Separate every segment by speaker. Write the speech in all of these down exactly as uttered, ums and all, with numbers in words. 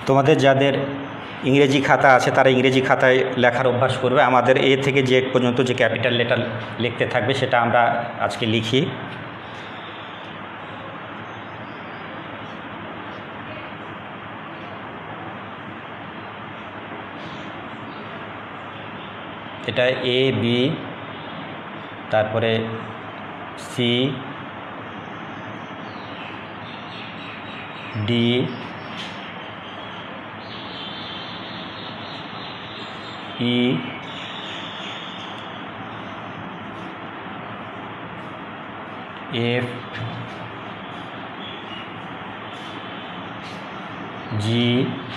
Speaker 1: তোমাদের যাদের ইংরেজি খাতা আছে তারা ইংরেজি খাতায় লেখার অভ্যাস করবে। আমাদের এ থেকে জেড পর্যন্ত যে ক্যাপিটাল লেটার লিখতে থাকবে সেটা আমরা আজকে লিখি। এটা এ বি, তারপরে C D E F G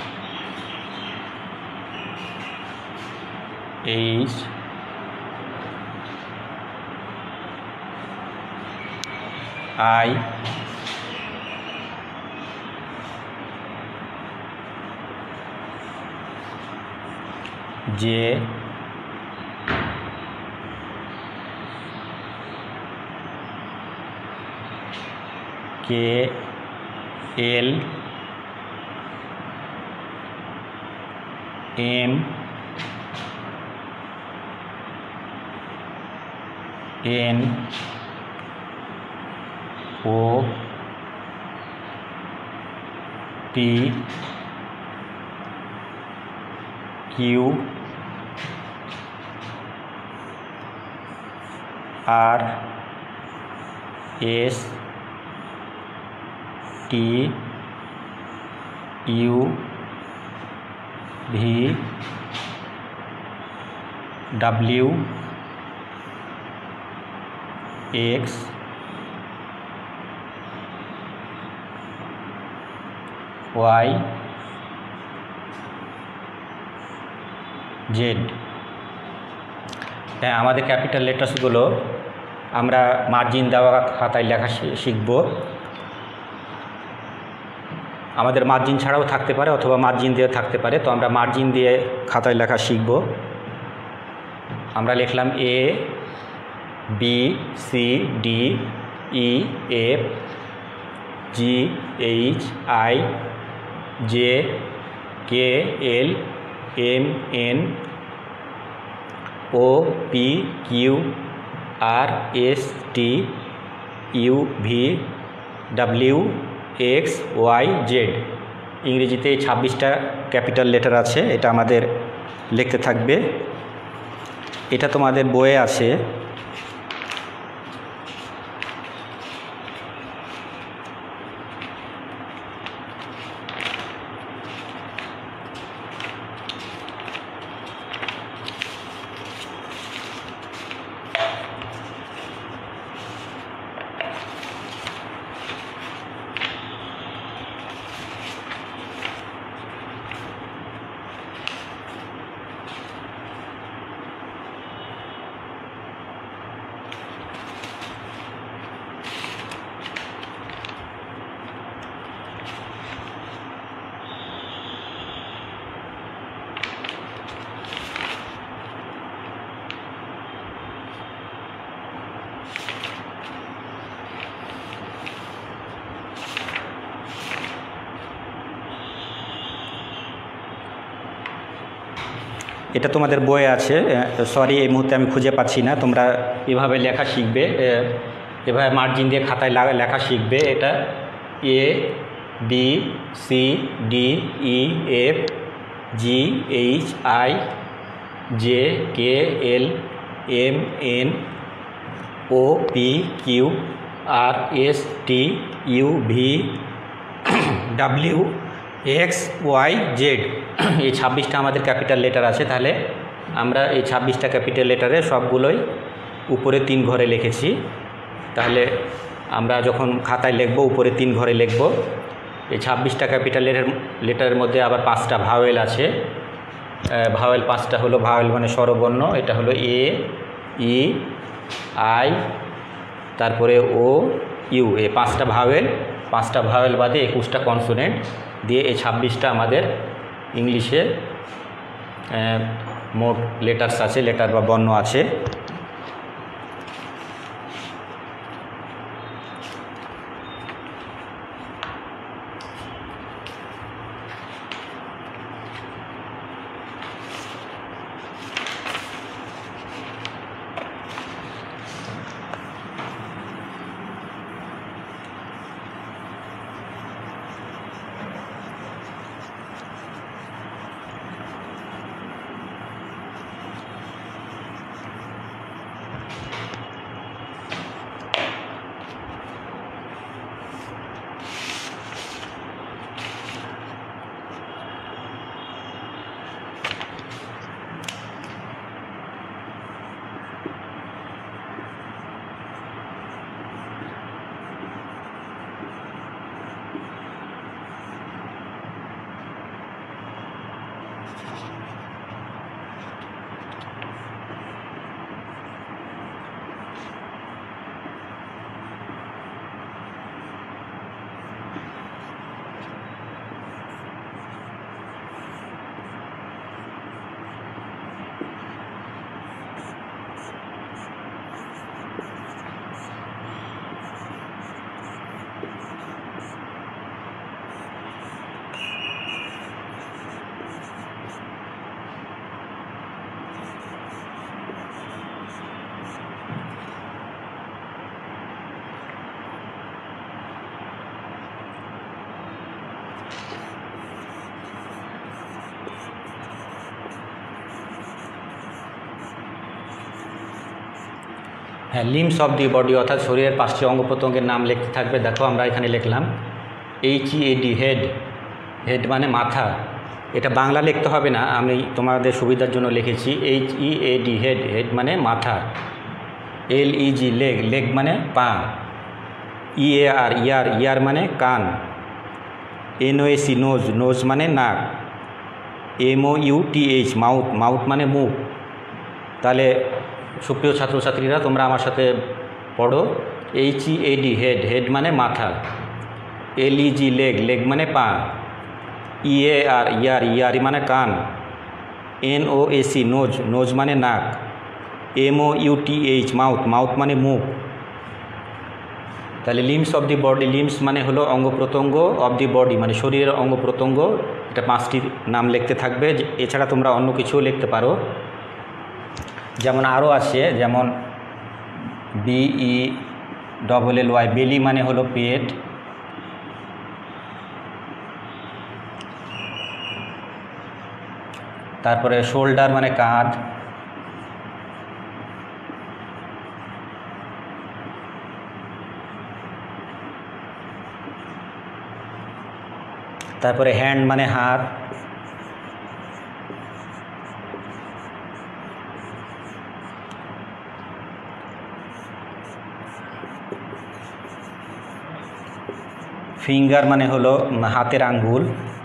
Speaker 1: H I J K L M N O P Q R S T U V W X Y Z. হ্যাঁ, আমাদের ক্যাপিটাল লেটার্সগুলো আমরা মার্জিন দেওয়া খাতায় লেখা শিখব। আমাদের মার্জিন ছাড়াও থাকতে পারে অথবা মার্জিন দিয়ে থাকতে পারে, তো আমরা মার্জিন দিয়ে খাতায় লেখা শিখব। আমরা লিখলাম A B C D E F G H I J K L M N O P Q R S T U V W X Y Z. ইংরেজিতে ছাব্বিশটা ক্যাপিটাল লেটার আছে, এটা আমাদের লিখতে থাকবে। এটা তোমাদের বইয়ে আছে। এটা তোমাদের বইয়ে আছে, সরি এই মুহূর্তে আমি খুঁজে পাচ্ছি না। তোমরা এভাবে লেখা শিখবে, এভাবে মার্জিন দিয়ে খাতায় লেখা শিখবে। এটা A B C D E F G H I J K L M N O P Q R S T U V W X Y Z. এই ছাব্বিশটা আমাদের ক্যাপিটাল লেটার আছে। তাহলে আমরা এই ছাব্বিশটা ক্যাপিটাল লেটারে সবগুলোই উপরে তিন ঘরে লিখেছি। তাহলে আমরা যখন খাতায় লিখব উপরে তিন ঘরে লিখব। এই ছাব্বিশটা ক্যাপিটাল লেটার লেটারের মধ্যে আবার পাঁচটা ভাওয়েল আছে। ভাওয়েল পাঁচটা হলো, ভাওয়েল মানে স্বরবর্ণ। এটা হলো এ ই আই তারপরে ও ইউ, এই পাঁচটা ভাওয়েল। পাঁচটা ভাওয়েল বাদে একুশটা কনসোনেন্ট দিয়ে এই ছাব্বিশটা আমাদের ইংলিশে মোট লেটার্স আছে, লেটার বা বর্ণ আছে। হ্যাঁ, লিম্বস অফ দি বডি অর্থাৎ শরীরের পাঁচটি অঙ্গ প্রত্যঙ্গের নাম লিখতে থাকবে। দেখো আমরা এখানে লিখলাম H E A D head, head মানে মাথা। এটা বাংলা লিখতে হবে না, আমি তোমাদের সুবিধার জন্য লিখেছি H E A D head, head মানে মাথা। এল ই জি লেগ, লেগ মানে পা। ই এ আর ইয়ার, ইয়ার মানে কান। N O A C nose, nose মানে নাক। M O U T H mouth, mouth মানে মুখ। তাহলে সুপ্রিয় ছাত্রছাত্রীরা তোমরা আমার সাথে পড়ো, H E A D head, head মানে মাথা। এল ই জি লেগ, লেগ মানে পা। ই এ আর ইয়ার, ইয়ার মানে কান। N O A C nose, nose মানে নাক। M O U T H mouth, mouth মানে মুখ। তাহলে limbs of the body, limbs মানে হলো অঙ্গ প্রত্যঙ্গ, অফ দি বডি মানে শরীরের অঙ্গ প্রত্যঙ্গ। এটা পাঁচটি নাম লিখতে থাকবে। এছাড়া তোমরা অন্য কিছুও লিখতে পারো, যেমন আরও আছে, যেমন B E double L Y, belly মানে হলো পেট। তারপরে শোল্ডার মানে কাঁধ। তারপরে হ্যান্ড মানে হাত। ফিঙ্গার মানে হলো হাতের আঙ্গুল।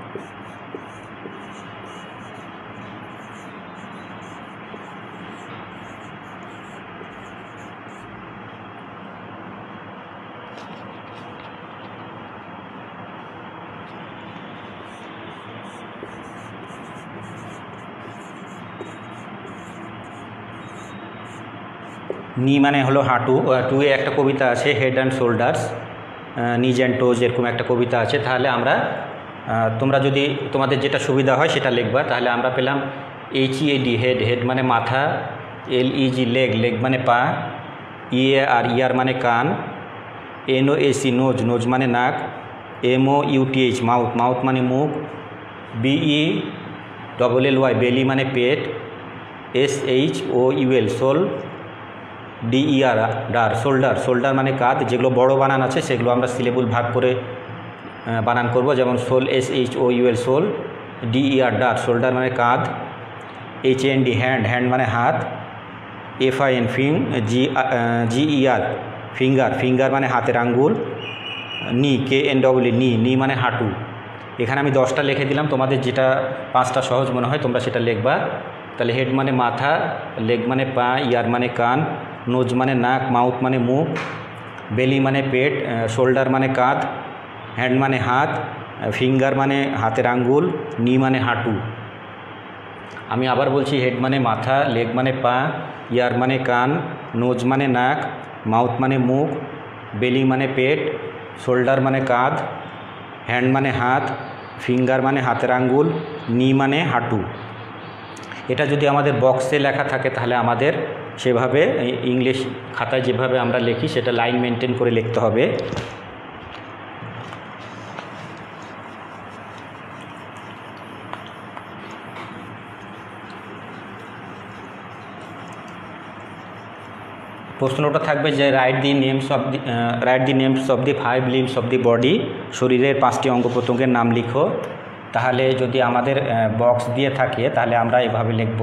Speaker 1: নি মানে হলো হাঁটু। টুয়ে একটা কবিতা আছে, head and shoulders, knees and toes, এরকম একটা কবিতা আছে। তাহলে আমরা, তোমরা যদি তোমাদের যেটা সুবিধা হয় সেটা লিখবা। তাহলে আমরা পেলাম H E A D head, head মানে মাথা। এল ই জি লেগ, লেগ মানে পা। ই এ আর ইয়ার মানে কান। N O A C nose, nose মানে নাক। M O U T H mouth, mouth মানে মুখ। B E double L Y belly মানে পেট। S H O U L shoul. D E R der shoulder, shoulder মানে কাঁধ। যেগুলো বড় বানান আছে সেগুলো আমরা সিলেবল ভাগ করে বানান করব, যেমন shoul, S H O U L shoul. D E R der shoulder মানে কাঁধ। H N D hand, hand মানে হাত। F I N fing, G G E R finger, finger মানে হাতের আঙ্গুল। নি, কে এন ডবল ই নি, নি মানে হাঁটু। এখানে আমি দশটা লিখে দিলাম, তোমাদের যেটা পাঁচটা সহজ মনে হয় তোমরা সেটা লিখবা। তাহলে হেড মানে মাথা, লেগ মানে পা, ইয়ার মানে কান, নোজ মানে নাক, মাউথ মানে মুখ, বেলি মানে পেট, শোল্ডার মানে কাঁধ, হ্যান্ড মানে হাত, ফিঙ্গার মানে হাতের আঙ্গুল, নি মানে হাঁটু। আমি আবার বলছি, হেড মানে মাথা, লেগ মানে পা, ইয়ার মানে কান, নোজ মানে নাক, মাউথ মানে মুখ, বেলি মানে পেট, শোল্ডার মানে কাঁধ, হ্যান্ড মানে হাত, ফিঙ্গার মানে হাতের আঙ্গুল, নি মানে হাঁটু। এটা যদি আমাদের বক্সে লেখা থাকে তাহলে আমাদের সেভাবে ইংলিশ খাতায় যেভাবে আমরা লিখি সেটা লাইন মেনটেন করে লিখতে হবে। প্রশ্নটা থাকবে যে write the names of the write the names of the five limbs of the body, শরীরের পাঁচটি অঙ্গ প্রত্যঙ্গের নাম লিখো। তাহলে যদি আমাদের বক্স দিয়ে থাকে তাহলে আমরা এভাবে লিখব।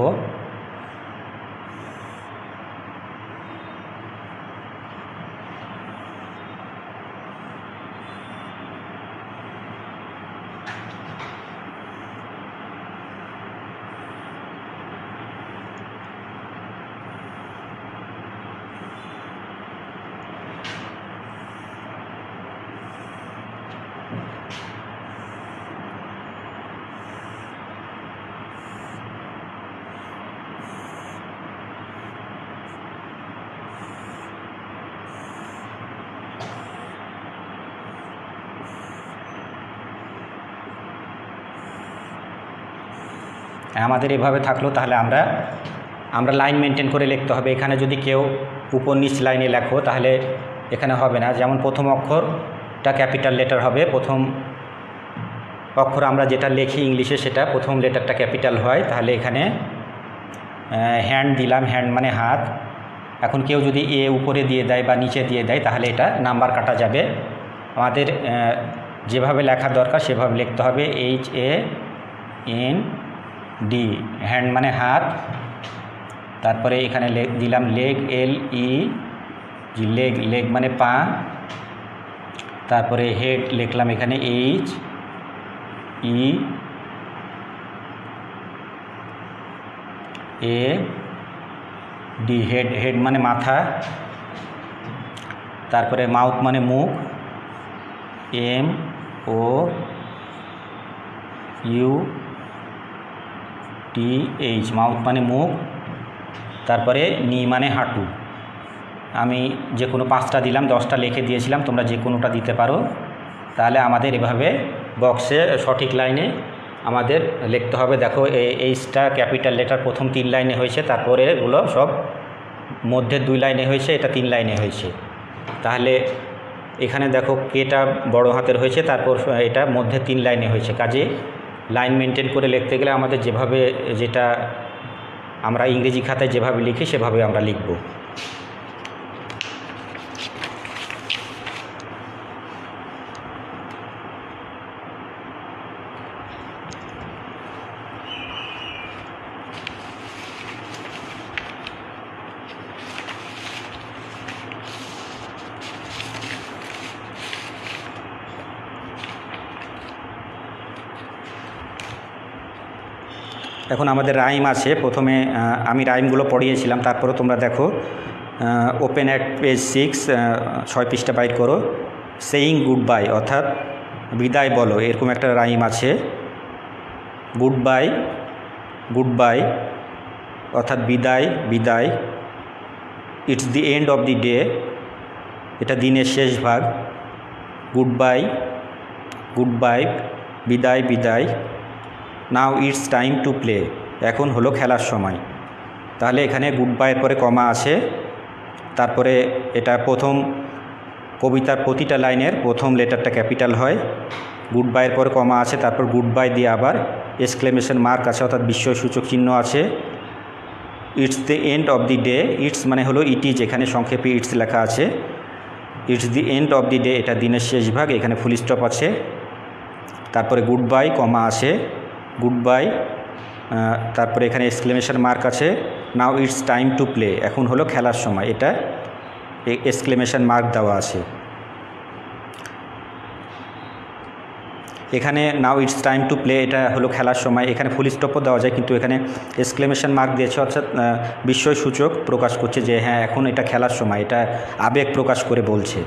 Speaker 1: আমাদের এভাবে থাকলো, তাহলে আমরা আমরা লাইন মেনটেন করে লিখতে হবে। এখানে যদি কেউ উপর নিচ লাইনে লেখো তাহলে এখানে হবে না। যেমন প্রথম অক্ষরটা ক্যাপিটাল লেটার হবে, প্রথম অক্ষর আমরা যেটা লিখি ইংলিশে সেটা প্রথম লেটারটা ক্যাপিটাল হয়। তাহলে এখানে হ্যান্ড দিলাম, হ্যান্ড মানে হাত। এখন কেউ যদি এ উপরে দিয়ে দেয় বা নিচে দিয়ে দেয় তাহলে এটা নাম্বার কাটা যাবে। আমাদের যেভাবে লেখা দরকার সেভাবে লিখতে হবে। H A N D, hand মানে হাত, তারপরে এখানে দিলাম leg, L E G, leg, leg মানে পা, তারপরে হেড লিখলাম এখানে H E A D, head, head মানে মাথা, তারপরে মাউথ মানে মুখ, M O U T H, mouth মানে মুখ, তারপরে নি মানে হাঁটু। আমি যে কোনো পাঁচটা দিলাম, দশটা লিখে দিয়েছিলাম, তোমরা যে কোনোটা দিতে পারো। তাহলে আমাদের এভাবে বক্সে সঠিক লাইনে আমাদের লিখতে হবে। দেখো এইচটা ক্যাপিটাল লেটার প্রথম তিন লাইনে হয়েছে, তারপরে এগুলো সব মধ্যে দুই লাইনে হয়েছে, এটা তিন লাইনে হয়েছে। তাহলে এখানে দেখো কেটা বড় হাতের হয়েছে, তারপর এটা মধ্যে তিন লাইনে হয়েছে। কাজে লাইন মেনটেন করে লিখতে গেলে আমাদের যেভাবে, যেটা আমরা ইংরেজি খাতায় যেভাবে লিখি সেভাবে আমরা লিখব। এখন আমাদের রাইম আছে। প্রথমে আমি রাইমগুলো পড়িয়েছিলাম, তারপরে তোমরা দেখো। ওপেন অ্যাট পেজ সিক্স, ছয় পৃষ্ঠা বাইর করো। সেইং গুড বাই অর্থাৎ বিদায় বলো, এরকম একটা রাইম আছে। গুড বাই, গুড বাই অর্থাৎ বিদায়, বিদায়। It's the end of the day, এটা দিনের শেষ ভাগ। গুড বাই, গুড বাই, বিদায়, বিদায়। Now it's time to play, এখন হলো খেলার সময়। তাহলে এখানে গুড বাইয়ের পরে কমা আছে, তারপরে এটা প্রথম কবিতার প্রতিটা লাইনের প্রথম লেটারটা ক্যাপিটাল হয়। গুড বাইয়ের পরে কমা আছে, তারপর গুড বাই দিয়ে আবার এক্সক্লেমেশন মার্ক আছে অর্থাৎ বিস্ময়সূচক চিহ্ন আছে। It's the end of the day, it's মানে হলো ইট ইজ, এখানে সংক্ষেপে ইটস লেখা আছে। It's the end of the day, এটা দিনের শেষ ভাগ, এখানে ফুল স্টপ আছে। তারপরে গুড বাই কমা আছে, গুড বাই, তারপরে এখানে এক্সক্লেমেশন মার্ক আছে। Now it's time to play, এখন হলো খেলার সময়, এটা এক্সক্লেমেশন মার্ক দেওয়া আছে। এখানে now it's time to play, এটা হলো খেলার সময়, এখানে ফুল স্টপও দেওয়া যায়, কিন্তু এখানে এক্সক্লেমেশন মার্ক দিয়েছে অর্থাৎ বিস্ময়সূচক প্রকাশ করছে যে হ্যাঁ এখন এটা খেলার সময়, এটা আবেগ প্রকাশ করে বলছে।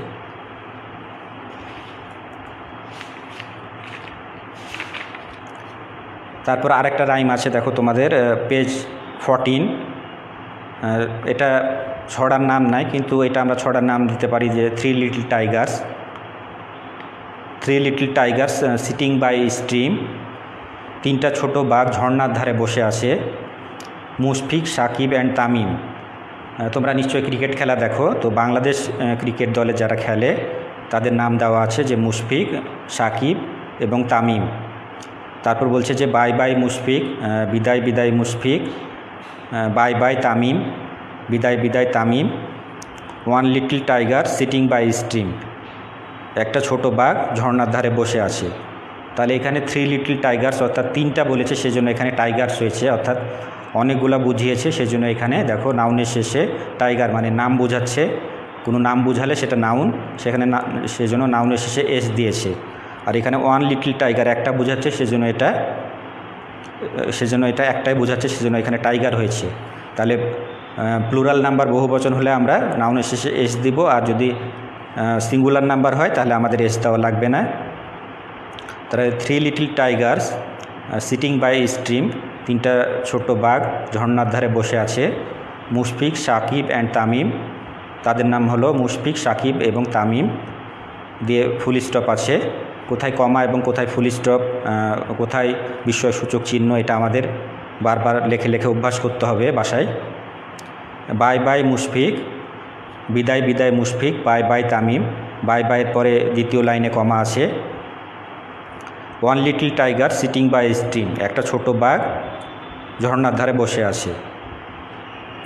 Speaker 1: তারপর আরেকটা রাইম আছে, দেখো তোমাদের পেজ ফোরটিন। এটা ছড়ার নাম নাই, কিন্তু এটা আমরা ছড়ার নাম দিতে পারি যে three little tigers. Three little tigers sitting by stream, তিনটা ছোট বাঘ ঝর্ণার ধারে বসে আছে। মুশফিক, সাকিব অ্যান্ড তামিম, তোমরা নিশ্চয়ই ক্রিকেট খেলা দেখো, তো বাংলাদেশ ক্রিকেট দলে যারা খেলে তাদের নাম দেওয়া আছে যে মুশফিক, সাকিব এবং তামিম। তারপর বলছে যে বাই বাই মুশফিক, বিদায় বিদায় মুশফিক, বাই বাই তামিম, বিদায় বিদায় Tamim. One little tiger sitting by stream, একটা ছোট বাঘ ঝর্ণার ধারে বসে আছে। তাহলে এখানে থ্রি লিটল টাইগার্স অর্থাৎ তিনটা বলেছে, সেজন্য এখানে টাইগার্স হয়েছে, অর্থাৎ অনেকগুলো বুঝিয়েছে, সেজন্য এখানে দেখো নাউনের শেষে টাইগার মানে নাম বোঝাচ্ছে। কোনো নাম বুঝালে সেটা নাউন, সেখানে না, সেজন্য নাউনের শেষে এস দিয়েছে। আর এখানে ওয়ান লিটল টাইগার একটা বোঝাচ্ছে, সেজন্য এটা সেজন্য এটা একটাই বোঝাচ্ছে, সেজন্য এখানে টাইগার হয়েছে। তাহলে প্লুরাল নাম্বার বহু বচন হলে আমরা নাউনের শেষে এস দিব, আর যদি সিঙ্গুলার নাম্বার হয় তাহলে আমাদের এস দেওয়া লাগবে না। তাহলে three little tigers sitting by stream, তিনটা ছোট বাঘ ঝর্ণার ধারে বসে আছে। মুশফিক, সাকিব অ্যান্ড তামিম, তাদের নাম হলো মুশফিক, সাকিব এবং তামিম দিয়ে ফুল স্টপ আছে। কোথায় কমা এবং কোথায় ফুল স্টপ, কোথায় বিস্ময়সূচক চিহ্ন, এটা আমাদের বারবার লেখে লেখে অভ্যাস করতে হবে বাসায়। বাই বাই মুশফিক, বিদায় বিদায় Mushfiq, bye bye Tamim, bye বাইয়ের পরে দ্বিতীয় লাইনে কমা আছে। One little tiger sitting by stream, একটা ছোট বাঘ ঝর্ণার ধারে বসে আছে।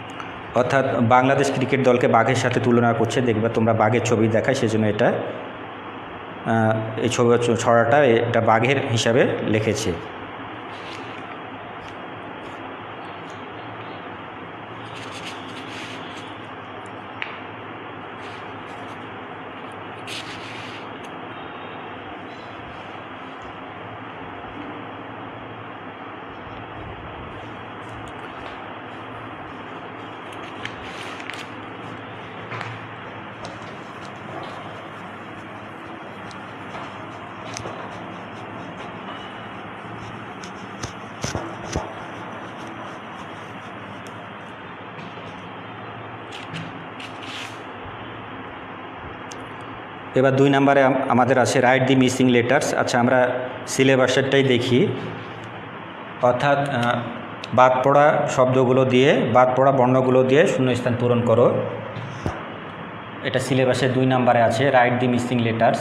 Speaker 1: অর্থাৎ বাংলাদেশ ক্রিকেট দলকে বাঘের সাথে তুলনা করছে, দেখবে তোমরা বাঘের ছবি দেখায়, সেজন্য এটা এই ছবি ছড়াটা এটা বাঘের হিসাবে লিখেছে। এবার দুই নম্বরে আমাদের আছে রাইট দি মিসিং লেটার্স। আচ্ছা, আমরা সিলেবাসেরটাই দেখি। অর্থাৎ বাদ পড়া শব্দগুলো দিয়ে, বাদ পড়া বর্ণগুলো দিয়ে শূন্যস্থান পূরণ করো। এটা সিলেবাসের দুই নম্বরে আছে, রাইট দি মিসিং লেটার্স।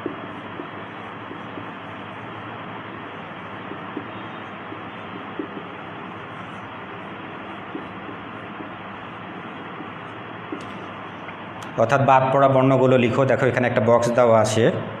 Speaker 1: অর্থাৎ বাদ পড়া বর্ণগুলো লিখো। দেখো এখানে একটা বক্স দেওয়া আছে।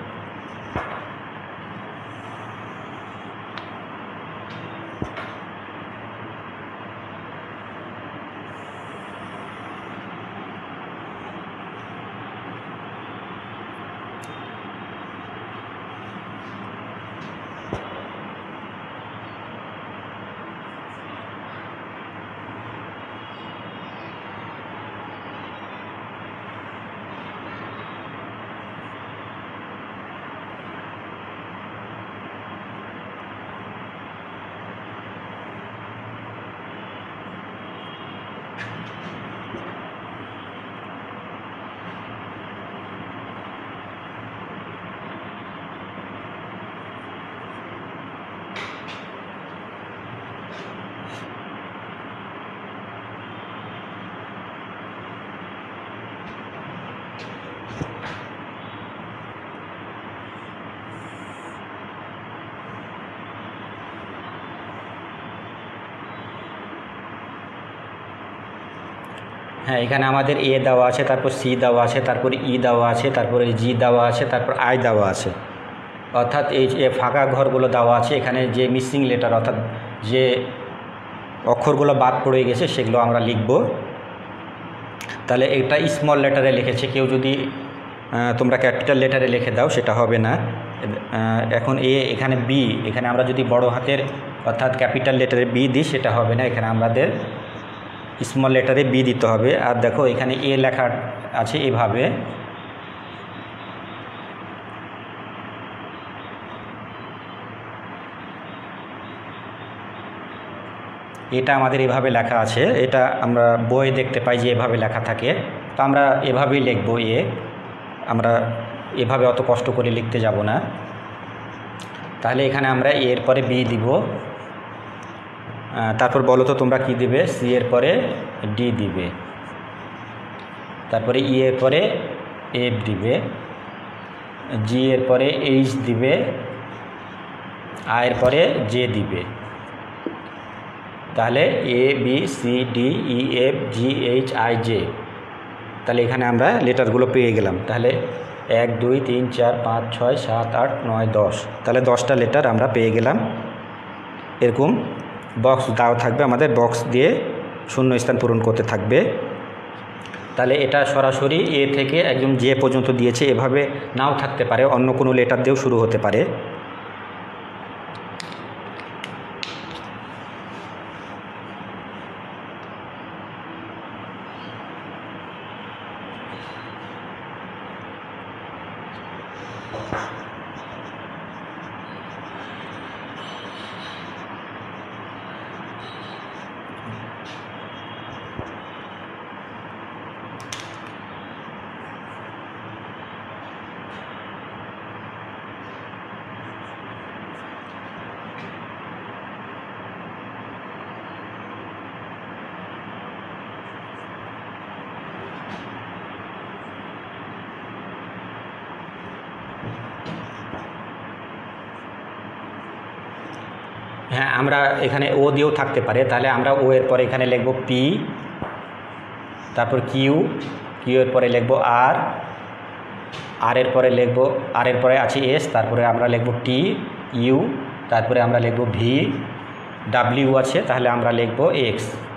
Speaker 1: হ্যাঁ, এখানে আমাদের এ দেওয়া আছে, তারপর সি দেওয়া আছে, তারপর ই দেওয়া আছে, তারপরে জি দেওয়া আছে, তারপর আই দেওয়া আছে। অর্থাৎ এই যে ফাঁকা ঘরগুলো দেওয়া আছে, এখানে যে মিসিং লেটার অর্থাৎ যে অক্ষরগুলো বাদ পড়ে গেছে সেগুলো আমরা লিখব। তাহলে এটা স্মল লেটারে লিখেছে, কেউ যদি তোমরা ক্যাপিটাল লেটারে লিখে দাও সেটা হবে না। এখন এ, এখানে বি, এখানে আমরা যদি বড় হাতের অর্থাৎ ক্যাপিটাল লেটারে বি দিই সেটা হবে না, এখানে আমাদের স্মল লেটারে বি দিতে হবে। আর দেখো এখানে এ লেখা আছে এভাবে, এটা আমাদের এভাবে লেখা আছে, এটা আমরা বইয়ে দেখতে পাই যে এভাবে লেখা থাকে। তো আমরা এভাবেই লিখব এ, আমরা এভাবে অত কষ্ট করে লিখতে যাব না। তাহলে এখানে আমরা এর পরে বি দিব, তারপর বলো তো তোমরা কি দিবে? সি এর পরে ডি দিবে, তারপরে ই এর পরে এফ দিবে, জি এর পরে এইচ দিবে, আই এর পরে জে দিবে। তাহলে A B C D E F G H I J. তাহলে এখানে আমরা লেটারগুলো পেয়ে গেলাম। তাহলে এক দুই তিন চার পাঁচ ছয় সাত আট নয় দশ, তাহলে দশটা লেটার আমরা পেয়ে গেলাম। এরকম বক্স দেওয়া থাকবে, আমাদের বক্স দিয়ে শূন্য স্থান পূরণ করতে থাকবে। তাহলে এটা সরাসরি এ থেকে একদম জে পর্যন্ত দিয়েছে, এভাবে নাও থাকতে পারে, অন্য কোনো লেটার দিয়েও শুরু হতে পারে। হ্যাঁ, আমরা এখানে ও দিয়েও থাকতে পারে। তাহলে আমরা ও এর পরে এখানে লিখব পি, তারপর কিউ, কিউ এর পরে লিখব আর, আর এর পরে লিখব, আর এর পরে আছে এস, তারপরে আমরা লিখব টি, ইউ, তারপরে আমরা লিখব ভি, ডাব্লিউ আছে তাহলে আমরা লিখব এক্স।